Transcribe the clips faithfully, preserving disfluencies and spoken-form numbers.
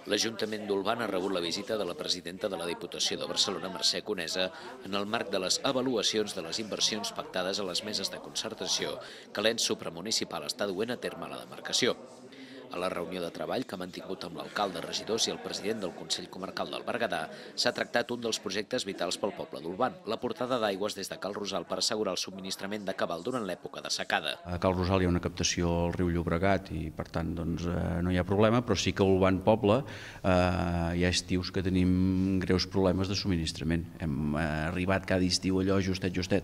L'Ajuntament d'Olvan ha rebut la visita de la presidenta de la Diputació de Barcelona, Mercè Conesa, en el marc de les avaluacions de les inversions pactades a les meses de concertació que l'ens supramunicipal està duent a terme a la demarcació. A la reunió de treball que ha mantingut amb l'alcalde, regidors i el president del Consell Comarcal del Berguedà s'ha tractat un dels projectes vitals pel poble d'Olvan, la portada d'aigües des de Cal Rosal per assegurar el subministrament de cabal durant l'època de secada. A Cal Rosal hi ha una captació al riu Llobregat i per tant doncs, no hi ha problema, però sí que a Olvan poble eh, hi ha estius que tenim greus problemes de subministrament. Hem arribat cada estiu allò justet, justet.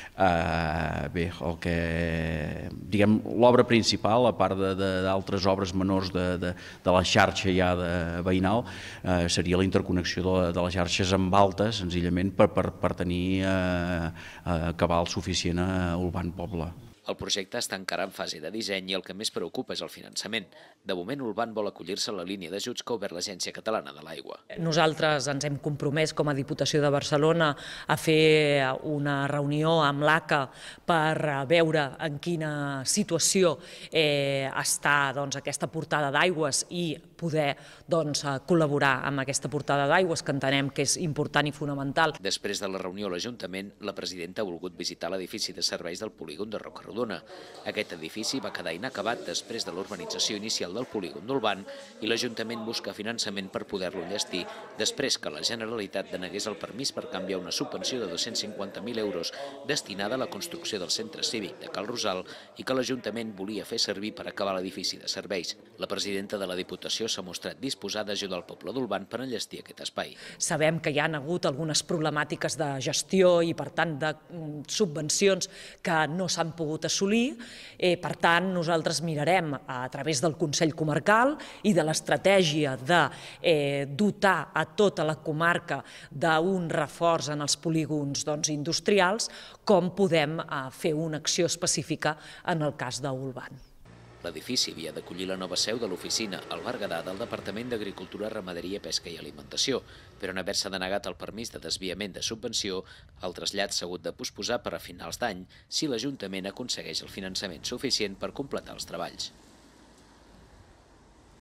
Eh, bé, el que, diguem, l'obra principal, a part d'altres obres menors de, de, de la xarxa ja de veïnal, eh, seria la interconnexió de, de les xarxes amb alta, senzillament per, per, per tenir eh, eh, cabal suficient a Olvan poble. El projecte està encara en fase de disseny i el que més preocupa és el finançament. De moment, Olvan vol acollir-se a la línia d'ajuts que ha obert l'Agència Catalana de l'Aigua. Nosaltres ens hem compromès com a Diputació de Barcelona a fer una reunió amb l'A C A per veure en quina situació eh, està doncs, aquesta portada d'aigües i poder doncs, col·laborar amb aquesta portada d'aigües que entenem que és important i fonamental. Després de la reunió a l'Ajuntament, la presidenta ha volgut visitar l'edifici de serveis del polígon de Rocarodona. Aquest edifici va quedar inacabat després de l'urbanització inicial del polígon d'Olvan i l'Ajuntament busca finançament per poder-lo enllestir després que la Generalitat denegués el permís per canviar una subvenció de dos-cents cinquanta mil euros destinada a la construcció del centre cívic de Cal Rosal i que l'Ajuntament volia fer servir per acabar l'edifici de serveis. La presidenta de la Diputació s'ha mostrat disposada a ajudar el poble d'Olvan per enllestir aquest espai. Sabem que hi ha hagut algunes problemàtiques de gestió i, per tant, de subvencions que no s'han pogut assolir. Eh, per tant, nosaltres mirarem a través del Consell Comarcal i de l'estratègia de eh, dotar a tota la comarca d'un reforç en els polígons doncs, industrials, com podem eh, fer una acció específica en el cas d'Olvan. L'edifici havia d'acollir la nova seu de l'oficina al Berguedà del Departament d'Agricultura, Ramaderia, Pesca i Alimentació, però en haver-se denegat el permís de desviament de subvenció, el trasllat s'ha hagut de posposar per a finals d'any si l'Ajuntament aconsegueix el finançament suficient per completar els treballs.